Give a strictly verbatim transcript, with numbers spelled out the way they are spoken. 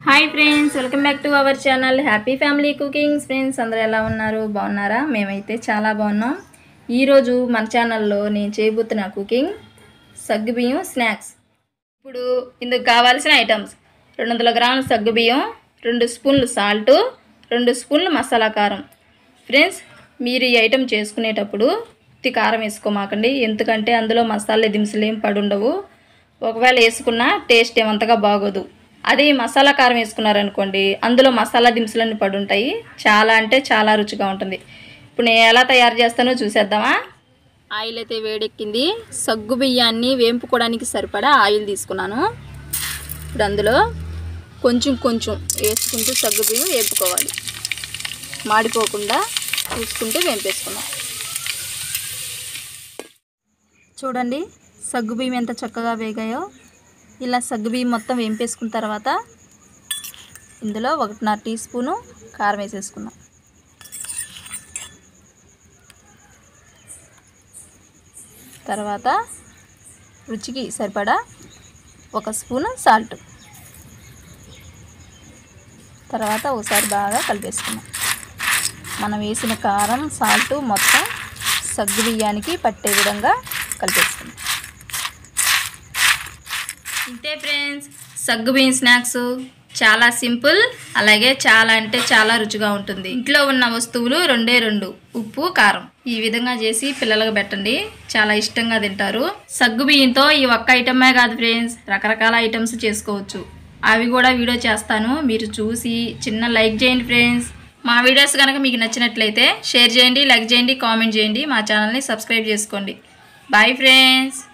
Hi friends, welcome back to our channel happy family cookings. Friends అందరూ ఎలా ఉన్నారు? బాగున్నారా? మేమైతే చాలా బాగున్నాం. ఈరోజు మన ఛానల్లో నేను చేయబోతున్న కుకింగ్ సగ్గుబియ్యం స్నాక్స్. ఇప్పుడు ఇందుకు కావాల్సిన ఐటమ్స్: రెండు వందల గ్రాముల సగ్గుబియ్యం, రెండు స్పూన్లు సాల్టు, రెండు స్పూన్లు మసాలా కారం. ఫ్రెండ్స్, మీరు ఈ ఐటమ్ చేసుకునేటప్పుడు ఉత్తి కారం వేసుకోమాకండి, ఎందుకంటే అందులో మసాలా దినుసులు ఏం పడుండవు. ఒకవేళ వేసుకున్నా టేస్ట్ ఏమంతగా బాగోదు. అదే మసాలా కారం వేసుకున్నారనుకోండి, అందులో మసాలా దినుసులన్నీ పడుంటాయి, చాలా అంటే చాలా రుచిగా ఉంటుంది. ఇప్పుడు నేను ఎలా తయారు చేస్తానో చూసేద్దామా. ఆయిల్ అయితే వేడెక్కింది. సగ్గు బియ్యాన్ని వేంపుకోవడానికి సరిపడా ఆయిల్ తీసుకున్నాను. ఇప్పుడు అందులో కొంచెం కొంచెం వేసుకుంటూ సగ్గు బియ్యం వేపుకోవాలి, మాడిపోకుండా చూసుకుంటూ వేంపేసుకున్నాం. చూడండి సగ్గు బియ్యం ఎంత చక్కగా వేగాయో. ఇలా సగ్గుబియ్యం మొత్తం వేంపేసుకున్న తర్వాత ఇందులో ఒకటిన్నర టీ స్పూను కారం వేసేసుకున్నాం. తర్వాత రుచికి సరిపడా ఒక స్పూను సాల్ట్. తర్వాత ఒకసారి బాగా కలిపేసుకున్నాం. మనం వేసిన కారం సాల్ట్ మొత్తం సగ్గుబియ్యానికి పట్టే విధంగా కలిపేసుకున్నాం. ఇంతే ఫ్రెండ్స్, సగ్గుబియ్యం స్నాక్స్ చాలా సింపుల్, అలాగే చాలా అంటే చాలా రుచిగా ఉంటుంది. ఇంట్లో ఉన్న వస్తువులు రెండే రెండు, ఉప్పు కారం. ఈ విధంగా చేసి పిల్లలకు పెట్టండి, చాలా ఇష్టంగా తింటారు. సగ్గుబియ్యంతో ఈ ఒక్క ఐటమే కాదు ఫ్రెండ్స్, రకరకాల ఐటమ్స్ చేసుకోవచ్చు. అవి కూడా వీడియో చేస్తాను, మీరు చూసి చిన్న లైక్ చేయండి ఫ్రెండ్స్. మా వీడియోస్ కనుక మీకు నచ్చినట్లయితే షేర్ చేయండి, లైక్ చేయండి, కామెంట్ చేయండి. మా ఛానల్ని సబ్స్క్రైబ్ చేసుకోండి. Bye friends.